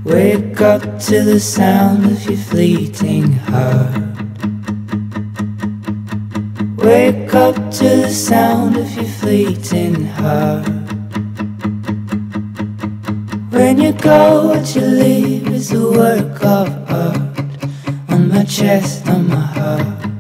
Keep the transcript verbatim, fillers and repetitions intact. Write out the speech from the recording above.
Wake up to the sound of your fleeting heart. Wake up to the sound of your fleeting heart. When you go, what you leave is a work of art on my chest, on my heart.